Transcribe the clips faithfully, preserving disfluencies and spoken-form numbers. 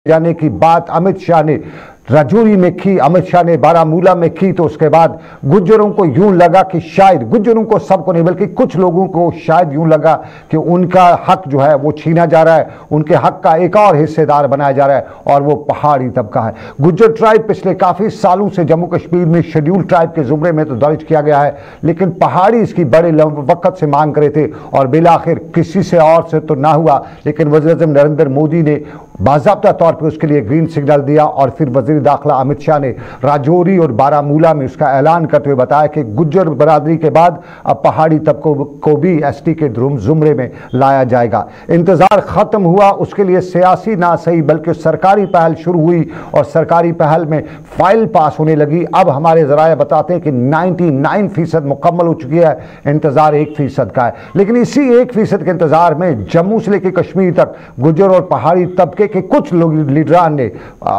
जाने की बात अमित शाह ने राजौरी में की, अमित शाह ने बारामूला में की, तो उसके बाद गुज्जरों को यूं लगा कि शायद, गुज्जरों को सबको नहीं बल्कि कुछ लोगों को शायद यूं लगा कि उनका हक जो है वो छीना जा रहा है, उनके हक का एक और हिस्सेदार बनाया जा रहा है, और वो पहाड़ी तबका है। गुज्जर ट्राइब पिछले काफी सालों से जम्मू कश्मीर में शेड्यूल ट्राइब के जुमरे में तो दर्ज किया गया है, लेकिन पहाड़ी इसकी बड़े वक्त से मांग करे थे और बिलाखिर किसी से और से तो ना हुआ, लेकिन वज़ीर-ए-आज़म नरेंद्र मोदी ने बाज़ाब्ता तौर पर उसके लिए ग्रीन सिग्नल दिया और फिर वज़ीर दाखिला अमित शाह ने राजौरी और बारामूला में उसका ऐलान करते हुए बताया कि गुज्जर बरादरी के बाद अब पहाड़ी तबकों को भी एसटी के जुमरे में लाया जाएगा। इंतजार खत्म हुआ, उसके लिए सियासी ना सही बल्कि सरकारी पहल शुरू हुई और सरकारी पहल में फाइल पास होने लगी। अब हमारे जराये बताते हैं कि निन्यानवे फीसद मुकम्मल हो चुकी है, इंतजार एक फीसद का है। लेकिन इसी एक फीसद के इंतजार में जम्मू से लेकर कश्मीर तक गुज्जर और पहाड़ी तबके के कुछ लोग लीडरान ने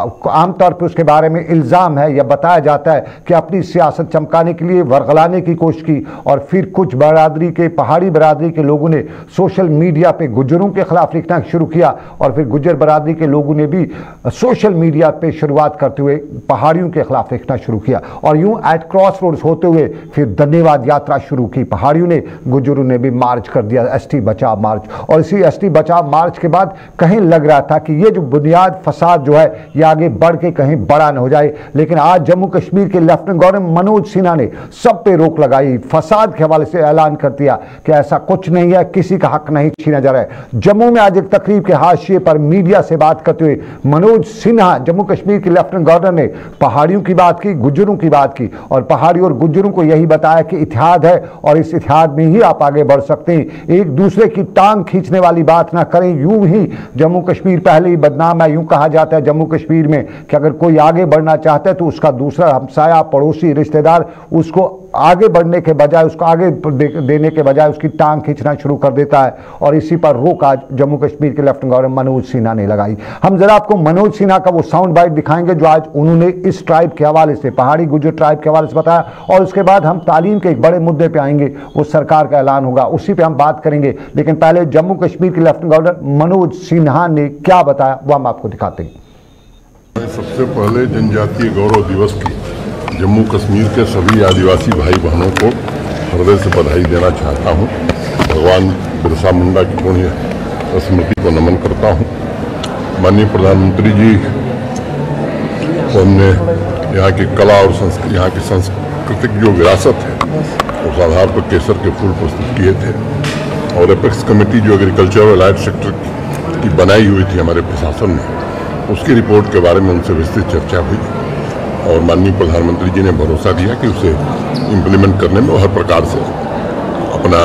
आमतौर पर उसके बारे में इल्जाम है या बताया जाता है कि अपनी सियासत चमकाने के लिए वर्गलाने की कोशिश की, और फिर कुछ बरादरी के पहाड़ी बरादरी के लोगों ने सोशल मीडिया पे गुज्जरों के खिलाफ लिखना शुरू किया, और फिर गुज्जर बरादरी के लोगों ने भी सोशल मीडिया पे शुरुआत करते हुए पहाड़ियों के खिलाफ लिखना शुरू किया, और यूं एट क्रॉस रोड्स होते हुए फिर धन्यवाद यात्रा शुरू की। पहाड़ियों ने, गुज्जरों ने भी मार्च कर दिया, एसटी बचाव मार्च, और इसी एसटी बचाव मार्च के बाद कहीं लग रहा था कि ये जो बुनियाद फसाद जो है ये आगे बढ़ के कहीं बड़ा न हो जाए। लेकिन आज जम्मू कश्मीर के लेफ्टिनेंट गवर्नर मनोज सिन्हा ने सब पे रोक लगाई, फसाद के हवाले से ऐलान कर दिया कि ऐसा कुछ नहीं है, किसी का हक नहीं छीना जा रहा है। जम्मू में आज एक तकरीब के हाशिए पर मीडिया से बात करते हुए मनोज सिन्हा, जम्मू कश्मीर के लेफ्टिनेंट गवर्नर, ने पहाड़ियों की बात की, गुज्जरों की बात की, और पहाड़ी और गुज्जरों को यही बताया कि इतिहाद है और इस इतिहाद में ही आप आगे बढ़ सकते हैं। एक दूसरे की टांग खींचने वाली बात ना करें। यूं ही जम्मू कश्मीर पहले ही बदनाम है, यूं कहा जाता है जम्मू कश्मीर में कि अगर कोई आगे बढ़ना चाहता है तो उसका दूसरा हमसाया, पड़ोसी, रिश्तेदार उसको आगे बढ़ने के बजाय, उसको आगे दे, देने के बजाय उसकी टांग खींचना शुरू कर देता है, और इसी पर रोक आज जम्मू कश्मीर के लेफ्टिनेंट गवर्नर मनोज सिन्हा ने लगाई। हम जरा आपको मनोज सिन्हा का वो साउंड बाइट दिखाएंगे जो आज उन्होंने इस ट्राइब के हवाले से, पहाड़ी गुज्जर ट्राइब के हवाले से बताया, और उसके बाद हम तालीम के एक बड़े मुद्दे पे आएंगे, वो सरकार का ऐलान होगा, उसी पे हम बात करेंगे। लेकिन पहले जम्मू कश्मीर के लेफ्टिनेंट गवर्नर मनोज सिन्हा ने क्या बताया वो हम आपको दिखाते हैं। सबसे पहले जनजातीय गौरव दिवस की जम्मू कश्मीर के सभी आदिवासी भाई बहनों को हृदय से बधाई देना चाहता हूं। भगवान बिरसा मुंडा की पुण्य स्मृति को नमन करता हूं। माननीय प्रधानमंत्री जी को हमने यहाँ की कला और संस्कृति, यहाँ की सांस्कृतिक जो विरासत है उस आधार पर केसर के फूल प्रस्तुत किए थे, और एपेक्स कमेटी जो एग्रीकल्चर और लाइट सेक्टर की बनाई हुई थी हमारे प्रशासन में, उसकी रिपोर्ट के बारे में उनसे विस्तृत चर्चा हुई, और माननीय प्रधानमंत्री जी ने भरोसा दिया कि उसे इम्प्लीमेंट करने में हर प्रकार से अपना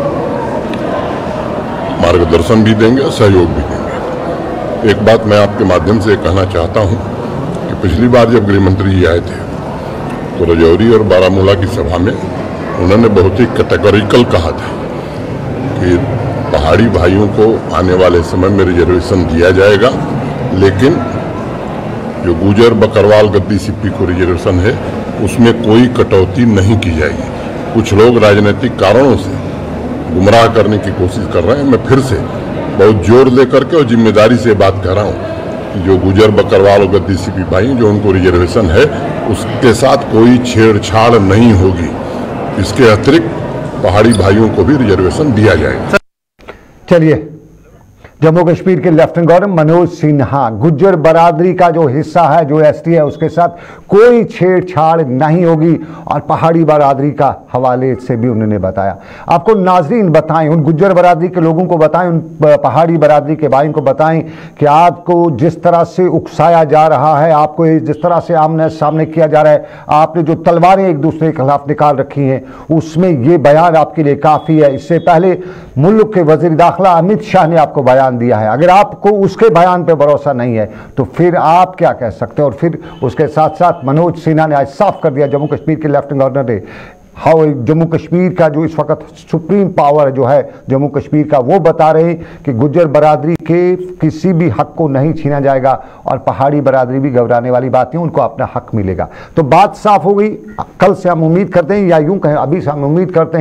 मार्गदर्शन भी देंगे, सहयोग भी देंगे। एक बात मैं आपके माध्यम से कहना चाहता हूं कि पिछली बार जब गृहमंत्री जी आए थे तो राजौरी और बारामूला की सभा में उन्होंने बहुत ही कैटेगोरिकल कहा था कि पहाड़ी भाइयों को आने वाले समय में रिजर्वेशन दिया जाएगा, लेकिन जो गुजर बकरवाल गद्दी सिप्पी को रिजर्वेशन है उसमें कोई कटौती नहीं की जाएगी। कुछ लोग राजनीतिक कारणों से गुमराह करने की कोशिश कर रहे हैं। मैं फिर से बहुत जोर लेकर के और जिम्मेदारी से बात कर रहा हूँ कि जो गुजर बकरवाल और गद्दी सिप्पी भाई जो उनको रिजर्वेशन है उसके साथ कोई छेड़छाड़ नहीं होगी। इसके अतिरिक्त पहाड़ी भाइयों को भी रिजर्वेशन दिया जाएगा। चलिए, जम्मू कश्मीर के लेफ्टिनेंट गवर्नर मनोज सिन्हा, गुज्जर बरादरी का जो हिस्सा है, जो एसटी है, उसके साथ कोई छेड़छाड़ नहीं होगी, और पहाड़ी बरादरी का हवाले से भी उन्होंने बताया। आपको नाजरीन बताएं, उन गुज्जर बरादरी के लोगों को बताएं, उन पहाड़ी बरादरी के भाइयों को बताएं कि आपको जिस तरह से उकसाया जा रहा है, आपको जिस तरह से आमने सामने किया जा रहा है, आपने जो तलवारें एक दूसरे के खिलाफ निकाल रखी हैं, उसमें ये बयान आपके लिए काफ़ी है। इससे पहले मुल्क के वज़ीर दाखिला अमित शाह ने आपको बयान दिया है। अगर आपको उसके बयान पे भरोसा नहीं है तो फिर आप क्या कह सकते हैं। और फिर उसके साथ साथ मनोज सिन्हा ने आज साफ कर दिया, जम्मू कश्मीर के लेफ्टिनेंट गवर्नर ने, हाउ जम्मू कश्मीर का जो इस वक्त सुप्रीम पावर जो है जम्मू कश्मीर का, वो बता रहे हैं कि गुज्जर बरादरी के किसी भी हक को नहीं छीना जाएगा, और पहाड़ी बरादरी भी घबराने वाली बात नहीं, उनको अपना हक मिलेगा। तो बात साफ हो गई। कल से हम उम्मीद करते हैं, या यूं कहें अभी से हम उम्मीद करते हैं